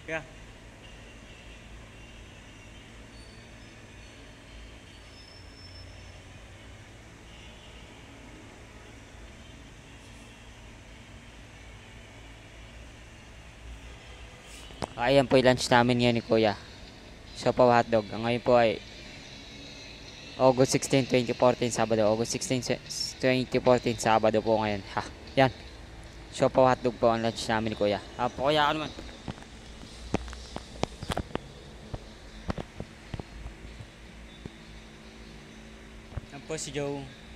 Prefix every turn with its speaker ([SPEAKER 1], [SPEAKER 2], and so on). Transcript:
[SPEAKER 1] Kaya,
[SPEAKER 2] Ayan po yung lunch namin ngayon ni Kuya. Siopaw hotdog. Ang ngayon po ay August 16, 2014, Sabado. August 16, 2014, Sabado po ngayon. Ha, yan. Siopaw hotdog po ang lunch namin ni Kuya. Po Kuya, ano man?
[SPEAKER 1] yan po si Joe.